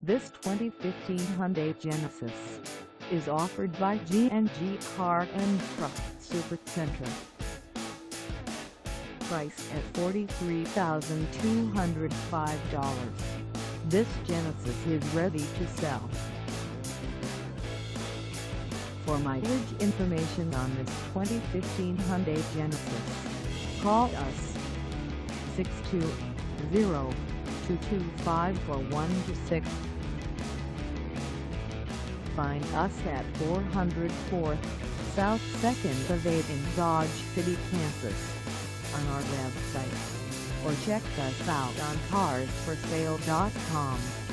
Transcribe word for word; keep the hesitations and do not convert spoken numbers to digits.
This twenty fifteen Hyundai Genesis is offered by GandG Car and Truck Supercenter. Price at forty-three thousand two hundred five dollars. This Genesis is ready to sell. For mileage information on this twenty fifteen Hyundai Genesis, call us six two zero, two two five, four one two six. Find us at four oh four South second Ave Dodge City, Kansas on our website, or check us out on cars for sale dot com.